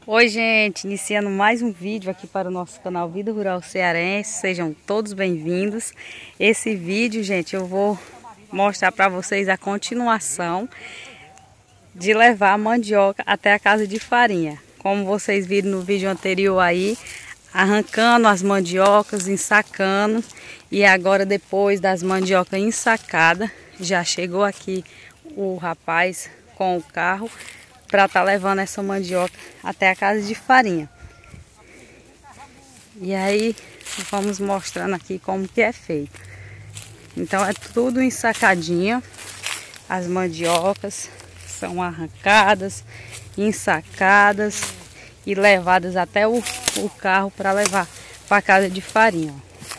Oi, gente, iniciando mais um vídeo aqui para o nosso canal Vida Rural Cearense. Sejam todos bem-vindos. Esse vídeo, gente, eu vou mostrar para vocês a continuação de levar a mandioca até a casa de farinha. Como vocês viram no vídeo anterior aí, arrancando as mandiocas, ensacando. E agora, depois das mandiocas ensacadas, já chegou aqui o rapaz com o carro para estar levando essa mandioca até a casa de farinha. E aí vamos mostrando aqui como que é feito. Então é tudo ensacadinho. As mandiocas são arrancadas, ensacadas e levadas até o carro para levar para a casa de farinha.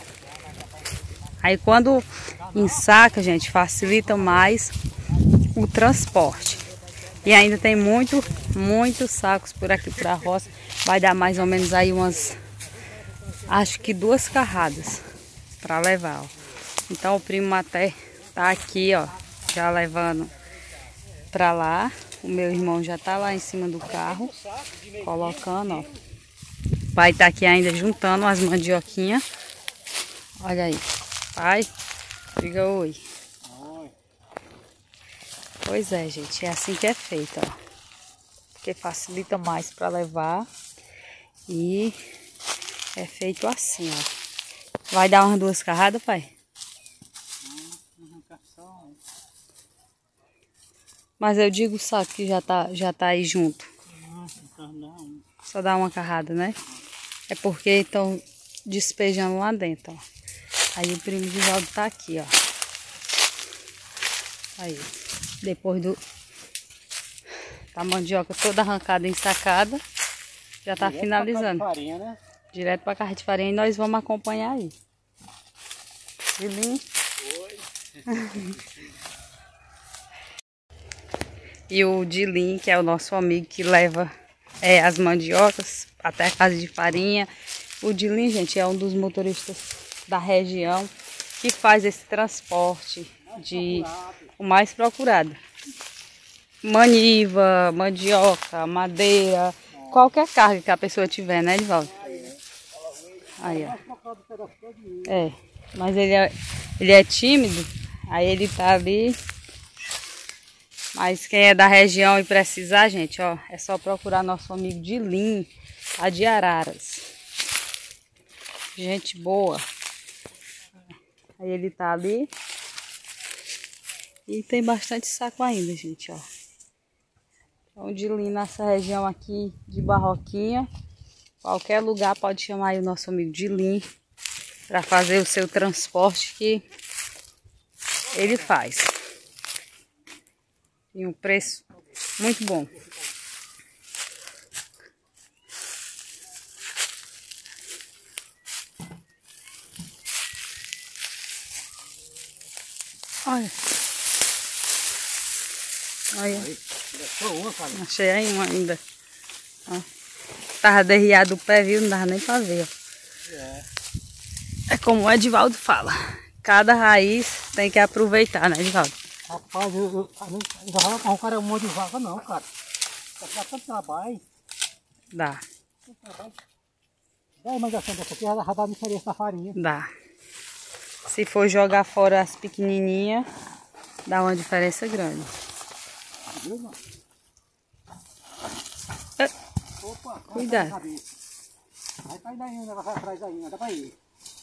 Aí quando ensaca, gente, facilita mais o transporte. E ainda tem muitos sacos por aqui para a roça. Vai dar mais ou menos aí umas, acho que 2 carradas para levar, ó. Então o primo até tá aqui, ó, já levando para lá. O meu irmão já tá lá em cima do carro, colocando, ó. O pai tá aqui ainda juntando as mandioquinhas. Olha aí, pai, diga oi. Pois é, gente, é assim que é feito, ó. Porque facilita mais para levar. E é feito assim, ó. Vai dar umas 2 carradas, pai? Mas eu digo o saco que já tá aí junto. Só dá uma carrada, né? É porque estão despejando lá dentro, ó. Aí o primo de Valdo tá aqui, ó. Aí, depois da mandioca toda arrancada e ensacada, já tá finalizando. Farinha, né? Direto pra casa de farinha e nós vamos acompanhar aí. Dilinho. Oi. E o Dilinho, que é o nosso amigo que leva as mandiocas até a casa de farinha. O Dilinho, gente, é um dos motoristas da região que faz esse transporte o mais procurado. Maniva, mandioca, madeira, qualquer carga que a pessoa tiver, né, Edivaldo? Aí, ó. É, mas ele é tímido, aí ele tá ali. Mas quem é da região e precisar, gente, ó, é só procurar nosso amigo Dilinho, lá de Araras. Gente boa. Aí ele tá ali. E tem bastante saco ainda, gente, ó. Então, Dilinho nessa região aqui de Barroquinha. Qualquer lugar pode chamar aí o nosso amigo Dilinho para fazer o seu transporte que ele faz. E um preço muito bom. Olha. Olha. Achei aí uma ainda. Ó. Tava derriado o pé, viu? Não dava nem pra ver, ó. É como o Edivaldo fala. Cada raiz tem que aproveitar, né, Edivaldo? Rapaz, eu não falo com o cara é um monte de vaca não, cara. Dá tanto trabalho. Dá. Dá a mangação dessa aqui, já dá diferença na farinha. Dá. Se for jogar fora as pequenininhas, dá uma diferença grande. Viu, mano? Opa, cuidado. Vai cair daí, né? Vai atrás daí, dá pra ir.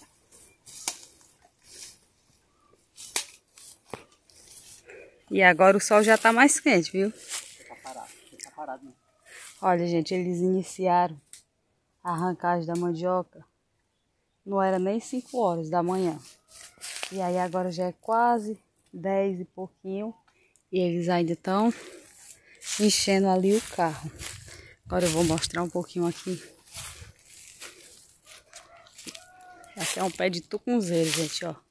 E agora o sol já tá mais quente, viu? Tá parado, né? Olha, gente, eles iniciaram a arrancagem da mandioca. Não era nem 5 horas da manhã. E aí agora já é quase 10 e pouquinho. E eles ainda estão enchendo ali o carro. Agora eu vou mostrar um pouquinho aqui. Aqui é um pé de tucunzeiro, gente, ó.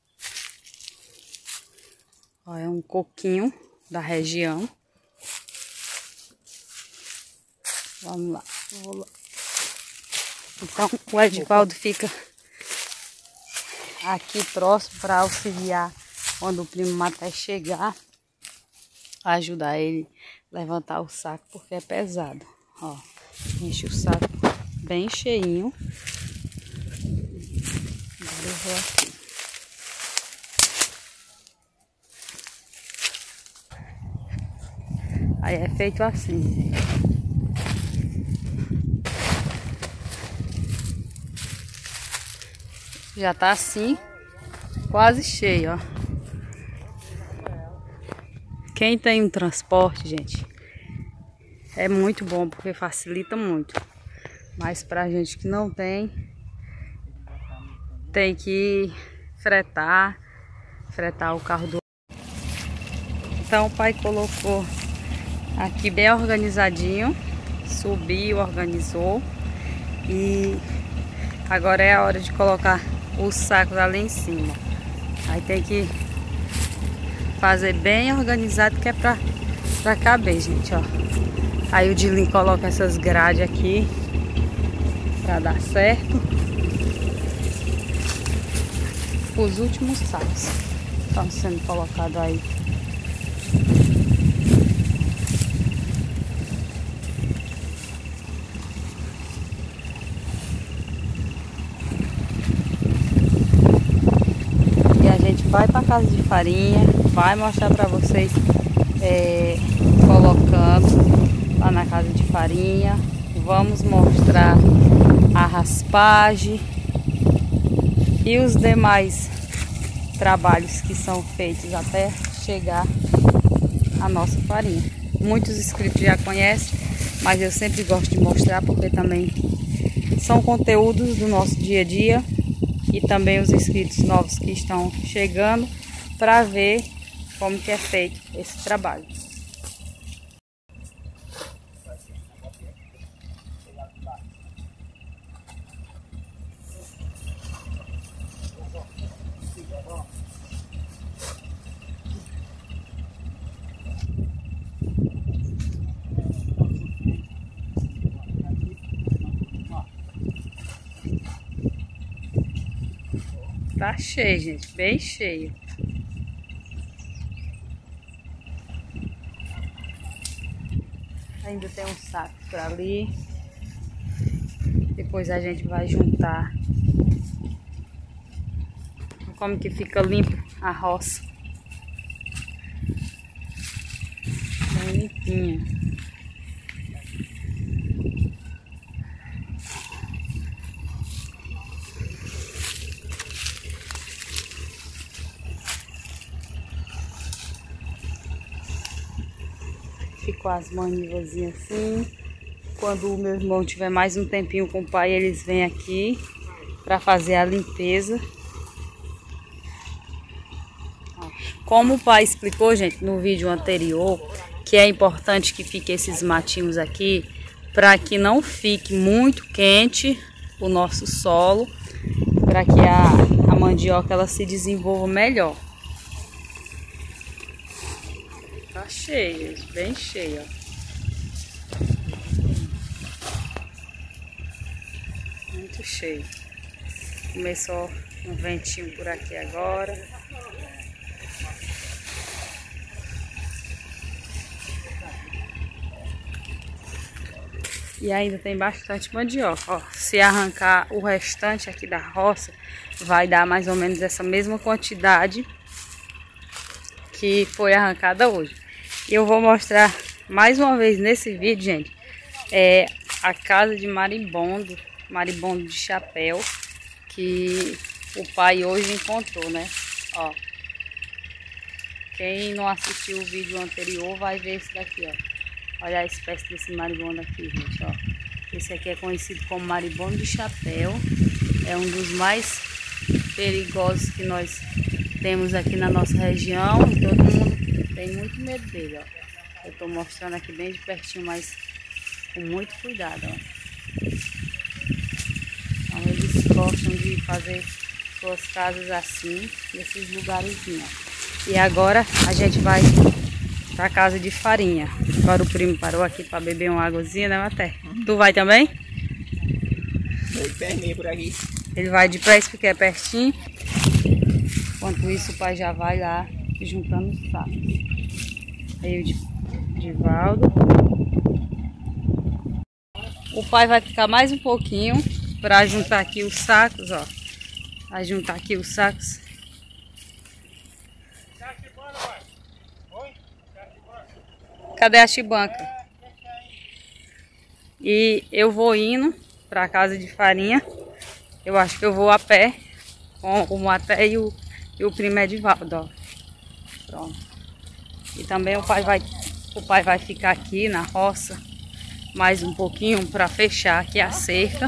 Ó, é um coquinho da região. Vamos lá. Vou lá. Então o Edivaldo fica aqui próximo para auxiliar quando o primo Maté chegar. Ajudar ele a levantar o saco porque é pesado. Ó. Enche o saco bem cheinho. Agora eu vou aqui. Aí é feito assim, gente. Já tá assim, quase cheio, ó. Quem tem um transporte, gente, é muito bom porque facilita muito. Mas pra gente que não tem, tem que fretar o carro do... Então o pai colocou aqui bem organizadinho, subiu, organizou e agora é a hora de colocar os sacos ali em cima. Aí tem que fazer bem organizado que é pra caber, gente, ó. Aí o Dilim coloca essas grades aqui pra dar certo. Os últimos sacos estão sendo colocados aí. Vai para casa de farinha, vai mostrar para vocês colocando lá na casa de farinha. Vamos mostrar a raspagem e os demais trabalhos que são feitos até chegar a nossa farinha. Muitos inscritos já conhecem, mas eu sempre gosto de mostrar porque também são conteúdos do nosso dia a dia. E também os inscritos novos que estão chegando para ver como que é feito esse trabalho. Tá cheio, gente, bem cheio. Ainda tem um saco por ali. Depois a gente vai juntar. Como que fica limpo a roça. Bem limpinha. Ficou as manivazinhas assim. Quando o meu irmão tiver mais um tempinho com o pai, eles vêm aqui para fazer a limpeza. Como o pai explicou, gente, no vídeo anterior, que é importante que fique esses matinhos aqui para que não fique muito quente o nosso solo, para que a mandioca ela se desenvolva melhor. Tá cheio, bem cheio, ó. Muito cheio. Começou um ventinho por aqui agora. E ainda tem bastante mandioca, ó. Se arrancar o restante aqui da roça, vai dar mais ou menos essa mesma quantidade que foi arrancada hoje. E eu vou mostrar mais uma vez nesse vídeo, gente, a casa de marimbondo de chapéu, que o pai hoje encontrou, né? Ó, quem não assistiu o vídeo anterior vai ver esse daqui, ó. Olha a espécie desse marimbondo aqui, gente, ó. Esse aqui é conhecido como marimbondo de chapéu. É um dos mais perigosos que nós temos aqui na nossa região. Todo mundo tem muito medo dele, ó. Eu tô mostrando aqui bem de pertinho, mas com muito cuidado, ó. Então eles gostam de fazer suas casas assim, nesses lugarzinhos, ó. E agora a gente vai pra casa de farinha. Agora o primo parou aqui pra beber uma águazinha, né, Maté? Tu vai também? Por aqui. Ele vai de pressa porque é pertinho. Enquanto isso o pai já vai lá juntando os sacos. Aí o Divaldo. O pai vai ficar mais um pouquinho para juntar aqui os sacos, ó. Vai juntar aqui os sacos. Cadê a chibanca? E eu vou indo para casa de farinha. Eu acho que eu vou a pé com o Maté e o primo Edivaldo, ó. Pronto. E também o pai vai ficar aqui na roça mais um pouquinho para fechar aqui a cerca.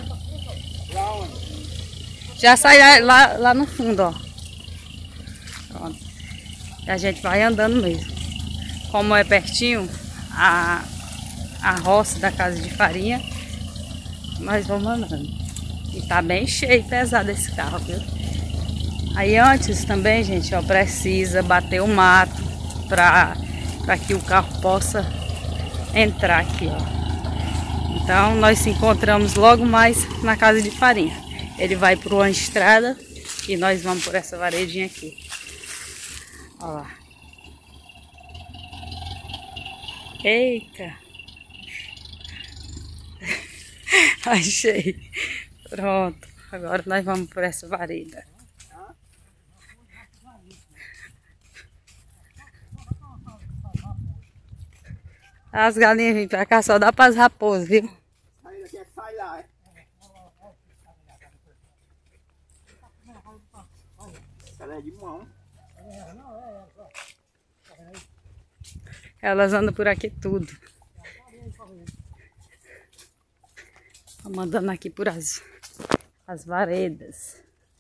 Já sai lá no fundo, ó. Pronto. E a gente vai andando mesmo. Como é pertinho a roça da casa de farinha, nós vamos andando. E tá bem cheio e pesado esse carro, viu? Aí antes também, gente, ó, precisa bater o mato para que o carro possa entrar aqui, ó. Então nós se encontramos logo mais na casa de farinha. Ele vai por uma estrada e nós vamos por essa varedinha aqui. Ó lá. Eita! Achei. Pronto. Agora nós vamos por essa vareda. As galinhas vêm pra cá só dá para as raposas, viu? Sai lá. Ela é de mão. Elas andam por aqui tudo. Estamos andando aqui por as varedas.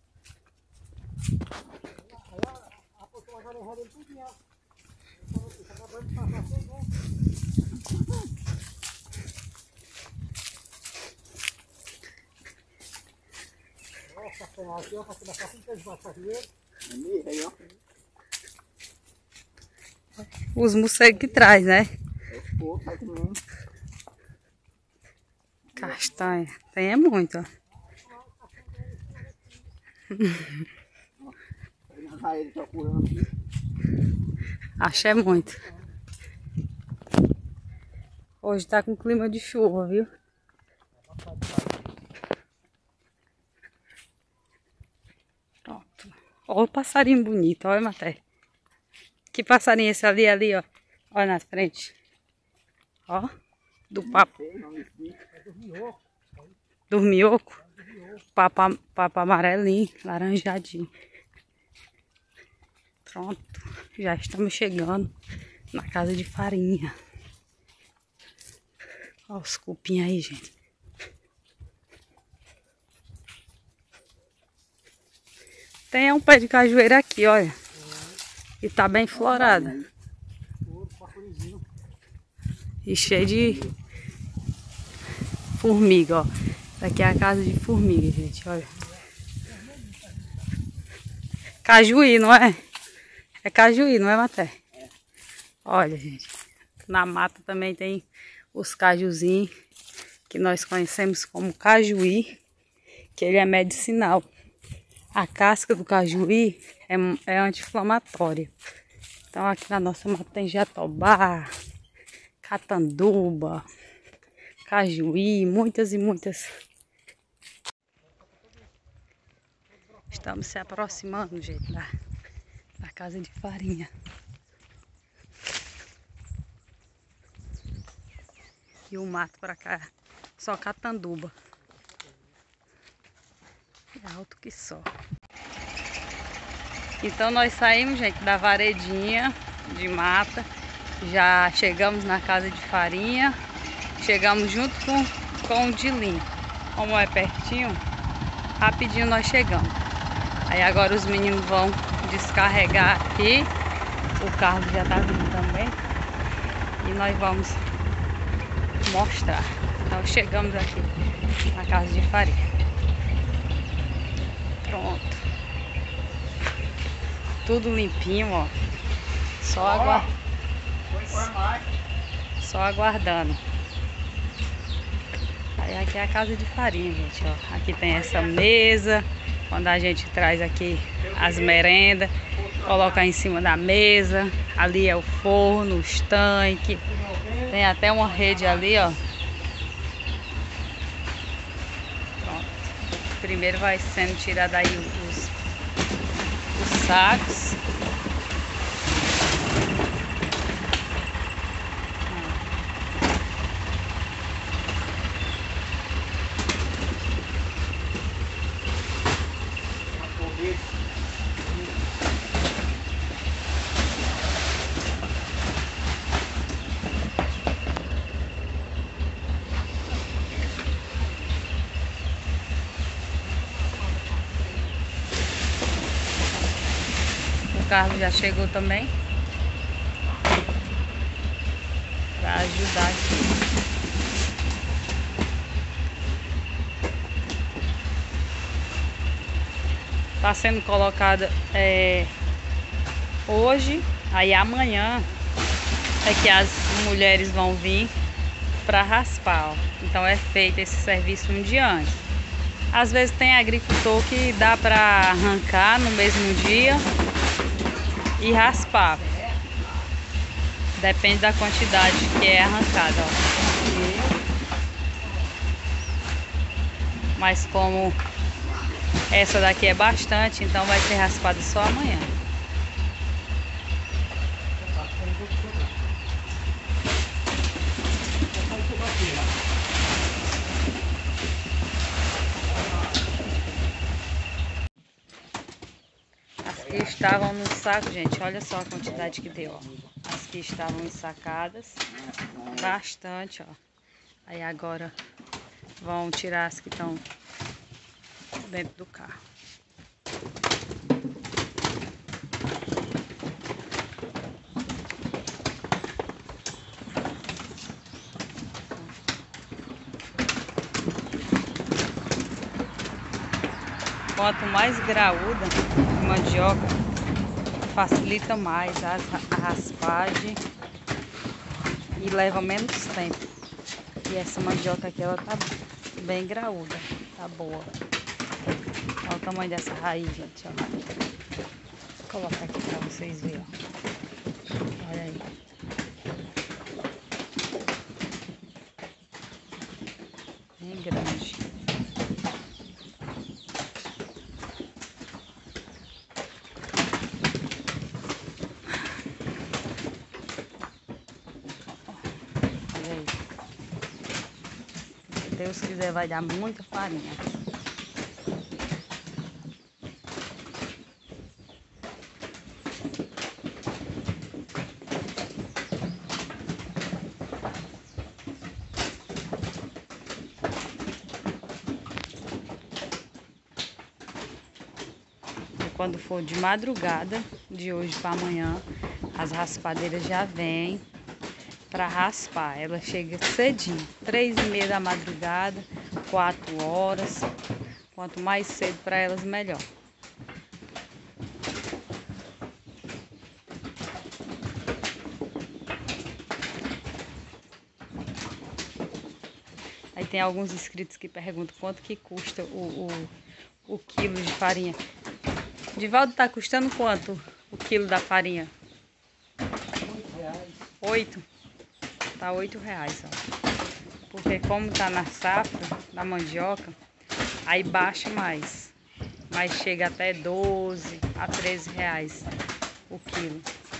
Os morcegos que traz, né? Castanha. Tem é muito, ó. Acho é muito. Hoje tá com clima de chuva, viu? Pronto. Olha o passarinho bonito, olha, Maté. Que passarinho esse ali, ó. Olha na frente. Ó. Do papo. Dormioco. Papo amarelinho, laranjadinho. Pronto. Já estamos chegando na casa de farinha. Olha os cupim aí, gente. Tem um pé de cajueira aqui, olha. E tá bem florada. E cheio de formiga, ó. Daqui é a casa de formiga, gente, olha. Cajuí, não é? É cajuí, não é, Maté? Olha, gente. Na mata também tem os cajuzinhos, que nós conhecemos como cajuí, que ele é medicinal. A casca do cajuí é anti-inflamatória. Então aqui na nossa mata tem jatobá, catanduba, cajuí, muitas e muitas. Estamos se aproximando, gente, da casa de farinha. E o mato para cá, só catanduba. É alto que só. Então nós saímos, gente, da varedinha de mata. Já chegamos na casa de farinha. Chegamos junto com o Dilim. Como é pertinho, rapidinho nós chegamos. Aí agora os meninos vão descarregar aqui. O carro já está vindo também. E nós vamos mostrar. Então chegamos aqui na casa de farinha. Pronto. Tudo limpinho, ó. Só aguardando. Aí aqui é a casa de farinha, gente, ó. Aqui tem essa mesa. Quando a gente traz aqui as merendas, coloca em cima da mesa. Ali é o forno, os tanques. Tem até uma rede ali, ó. Primeiro vai sendo tirado aí os sacos. O Carlos já chegou também para ajudar aqui. Está sendo colocada hoje, aí amanhã é que as mulheres vão vir para raspar, ó. Então é feito esse serviço um dia antes. Às vezes tem agricultor que dá para arrancar no mesmo dia e raspar. Depende da quantidade que é arrancada, ó. Mas como essa daqui é bastante, então vai ser raspada só amanhã. As que estavam no saco, gente, olha só a quantidade que deu, ó. As que estavam ensacadas, bastante, ó. Aí agora vão tirar as que estão dentro do carro. Quanto mais graúda a mandioca, facilita mais a raspagem e leva menos tempo. E essa mandioca aqui, ela tá bem graúda, tá boa. Olha o tamanho dessa raiz, gente, ó. Vou colocar aqui pra vocês verem, ó. Olha aí. Bem grande. Olha aí. Se Deus quiser, vai dar muita farinha. Quando for de madrugada, de hoje para amanhã, as raspadeiras já vêm para raspar. Ela chega cedinho, 3h30 da madrugada, 4 horas. Quanto mais cedo para elas, melhor. Aí tem alguns inscritos que perguntam quanto que custa o quilo de farinha. Divaldo, tá custando quanto o quilo da farinha? R$8. 8? Tá R$8, ó. Porque como tá na safra da mandioca, aí baixa mais. Mas chega até 12 a 13 reais o quilo.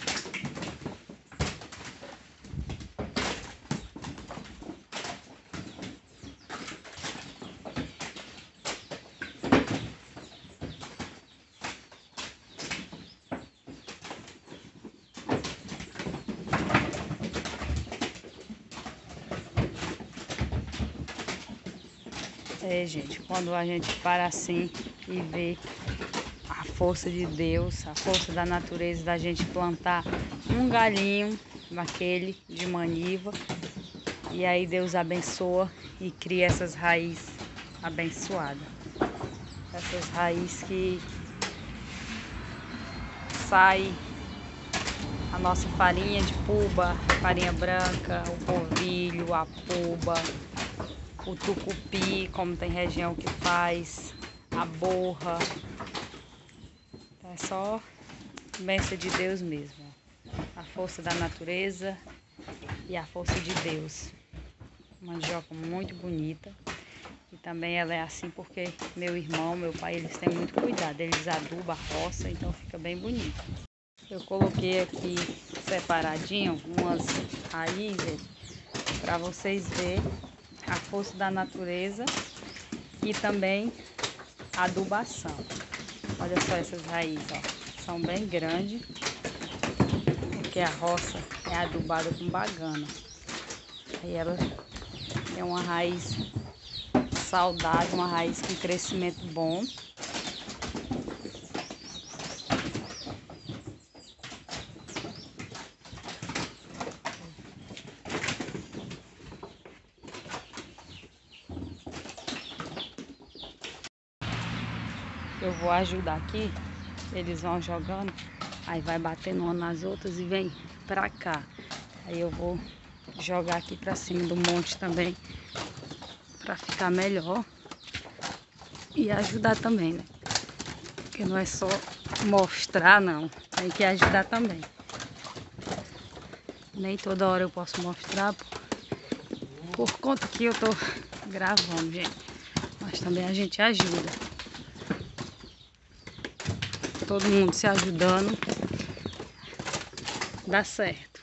Gente, quando a gente para assim e vê a força de Deus, a força da natureza, da gente plantar um galinho daquele de maniva, e aí Deus abençoa e cria essas raízes abençoadas. Essas raízes que sai a nossa farinha de puba, farinha branca, o polvilho, a puba, o tucupi, como tem região que faz, a borra. Então é só bênção de Deus mesmo. A força da natureza e a força de Deus. Mandioca muito bonita. E também ela é assim porque meu irmão, meu pai, eles têm muito cuidado. Eles adubam a roça, então fica bem bonito. Eu coloquei aqui separadinho umas raízes para vocês verem a força da natureza e também a adubação. Olha só essas raízes, ó. São bem grandes, porque a roça é adubada com bagana. Aí ela tem uma raiz saudável, uma raiz com crescimento bom. Eu vou ajudar aqui, eles vão jogando, aí vai batendo uma nas outras e vem pra cá. Aí eu vou jogar aqui pra cima do monte também, pra ficar melhor e ajudar também, né? Porque não é só mostrar, não, tem que ajudar também. Nem toda hora eu posso mostrar por conta que eu tô gravando, gente. Mas também a gente ajuda. Todo mundo se ajudando, dá certo.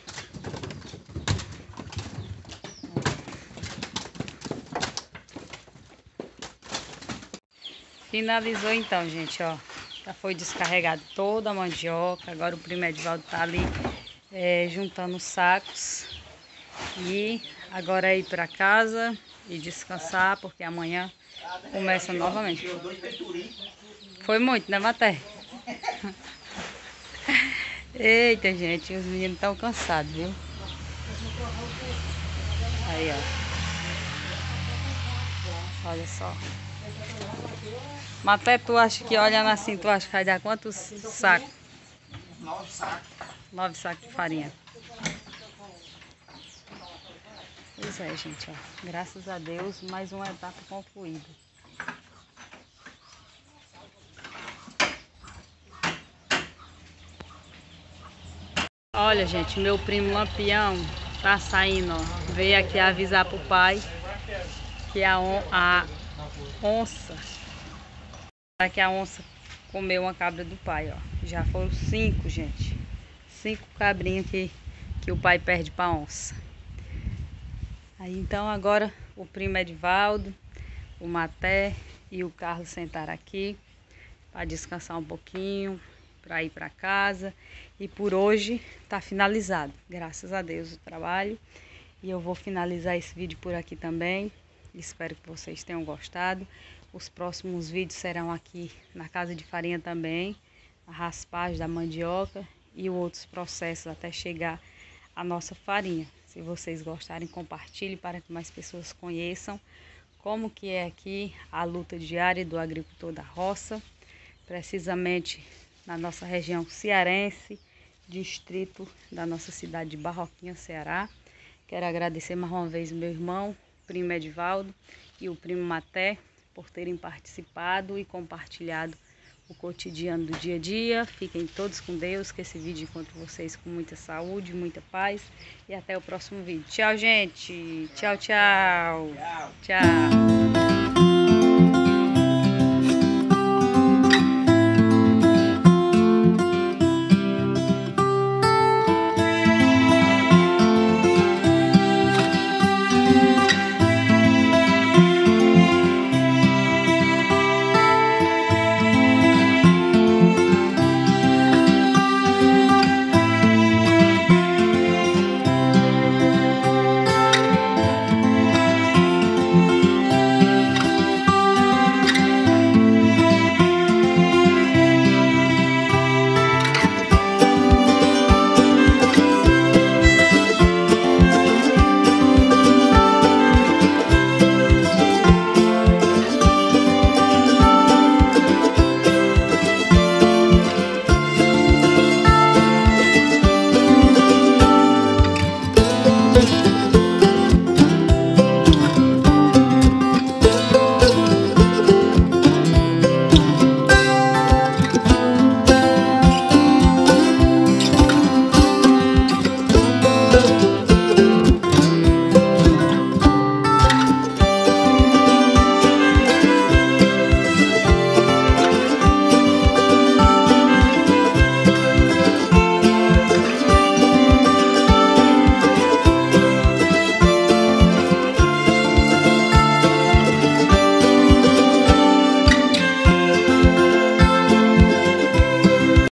Finalizou então, gente, ó. Já foi descarregado toda a mandioca. Agora o primo Edivaldo tá ali juntando os sacos. E agora é ir para casa e descansar, porque amanhã começa novamente. Foi muito, né, Maté? Eita, gente, os meninos estão cansados, viu? Aí, ó. Olha só. Maté, tu acha que, olhando assim, tu acha que vai dar quantos sacos? 9 sacos. 9 sacos de farinha. Pois é, gente, ó. Graças a Deus, mais uma etapa concluída. Olha, gente, meu primo Lampião tá saindo, ó. Veio aqui avisar pro pai que a onça comeu uma cabra do pai, ó. Já foram 5, gente. 5 cabrinhos que o pai perde pra onça. Aí então agora o primo Edivaldo, o Maté e o Carlos sentaram aqui para descansar um pouquinho, para ir para casa. E por hoje tá finalizado, graças a Deus, o trabalho. E eu vou finalizar esse vídeo por aqui também. Espero que vocês tenham gostado. Os próximos vídeos serão aqui na casa de farinha também, a raspagem da mandioca e outros processos até chegar a nossa farinha. Se vocês gostarem, compartilhe para que mais pessoas conheçam como que é aqui a luta diária do agricultor da roça, precisamente na nossa região cearense, distrito da nossa cidade de Barroquinha, Ceará. Quero agradecer mais uma vez o meu irmão, primo Edivaldo e o primo Maté por terem participado e compartilhado o cotidiano do dia a dia. Fiquem todos com Deus, que esse vídeo encontre vocês com muita saúde, muita paz. E até o próximo vídeo. Tchau, gente. Tchau, tchau. Tchau.